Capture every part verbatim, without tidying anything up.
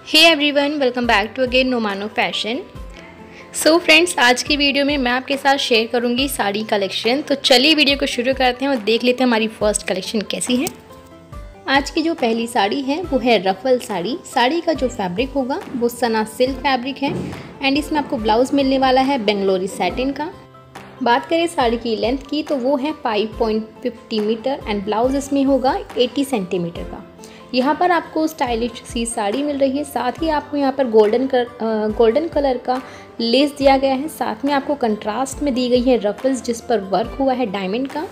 Hey everyone, welcome back to again नोमानो fashion. So friends, आज की वीडियो में मैं आपके साथ शेयर करूंगी साड़ी कलेक्शन। तो चलिए वीडियो को शुरू करते हैं और देख लेते हैं हमारी फर्स्ट कलेक्शन कैसी है। आज की जो पहली साड़ी है वो है रफल साड़ी। साड़ी का जो फैब्रिक होगा वो सना सिल्क फैब्रिक है एंड इसमें आपको ब्लाउज़ मिलने वाला है बेंगलोरी सैटिन का। बात करें साड़ी की लेंथ की तो वो है five point fifty meter and blouse इसमें होगा एटी सेंटीमीटर का। यहाँ पर आपको स्टाइलिश सी साड़ी मिल रही है, साथ ही आपको यहाँ पर गोल्डन कलर गोल्डन कलर का लेस दिया गया है। साथ में आपको कंट्रास्ट में दी गई है रफल्स जिस पर वर्क हुआ है डायमंड का।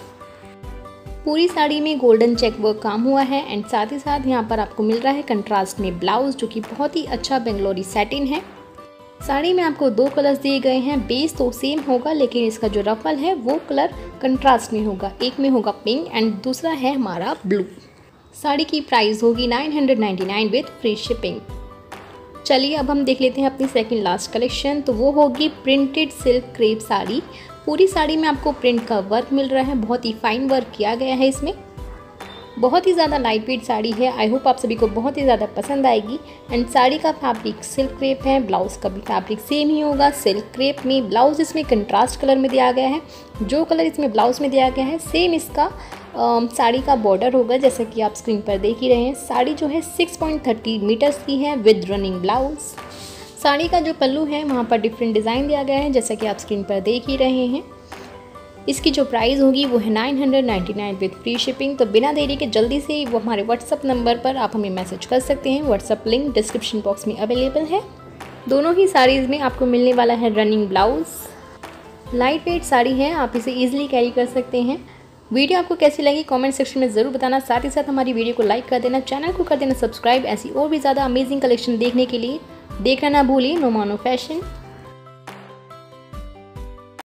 पूरी साड़ी में गोल्डन चेक वर्क काम हुआ है एंड साथ ही साथ यहाँ पर आपको मिल रहा है कंट्रास्ट में ब्लाउज जो कि बहुत ही अच्छा बेंगलोरी सैटिन है। साड़ी में आपको दो कलर्स दिए गए हैं। बेस तो सेम होगा लेकिन इसका जो रफल है वो कलर कंट्रास्ट में होगा। एक में होगा पिंक एंड दूसरा है हमारा ब्लू। साड़ी की प्राइस होगी nine hundred ninety nine with free shipping. चलिए अब हम देख लेते हैं अपनी सेकंड लास्ट कलेक्शन। तो वो होगी प्रिंटेड सिल्क क्रेप साड़ी। पूरी साड़ी में आपको प्रिंट का वर्क मिल रहा है, बहुत ही फाइन वर्क किया गया है इसमें। बहुत ही ज़्यादा लाइट वेट साड़ी है। आई होप आप सभी को बहुत ही ज़्यादा पसंद आएगी। एंड साड़ी का फैब्रिक सिल्क क्रेप है, ब्लाउज़ का भी फैब्रिक सेम ही होगा सिल्क क्रेप में। ब्लाउज़ इसमें कंट्रास्ट कलर में दिया गया है। जो कलर इसमें ब्लाउज़ में दिया गया है सेम इसका आ, साड़ी का बॉर्डर होगा जैसा कि आप स्क्रीन पर देख ही रहे हैं। साड़ी जो है सिक्स पॉइंट थर्टी मीटर्स की है विद रनिंग ब्लाउज। साड़ी का जो पल्लू है वहाँ पर डिफरेंट डिज़ाइन दिया गया है जैसा कि आप स्क्रीन पर देख ही रहे हैं। इसकी जो प्राइस होगी वो है nine hundred ninety nine with free shipping. तो बिना देरी के जल्दी से वो हमारे व्हाट्सअप नंबर पर आप हमें मैसेज कर सकते हैं। व्हाट्सअप लिंक डिस्क्रिप्शन बॉक्स में अवेलेबल है। दोनों ही साड़ीज़ में आपको मिलने वाला है running blouse. Light weight sari है, आप इसे ईजिली कैरी कर सकते हैं। वीडियो आपको कैसी लगी कमेंट सेक्शन में ज़रूर बताना। साथ ही साथ हमारी वीडियो को लाइक कर देना, चैनल को कर देना सब्सक्राइब। ऐसी और भी ज़्यादा अमेजिंग कलेक्शन देखने के लिए देखना ना भूलिए नोमानो फैशन।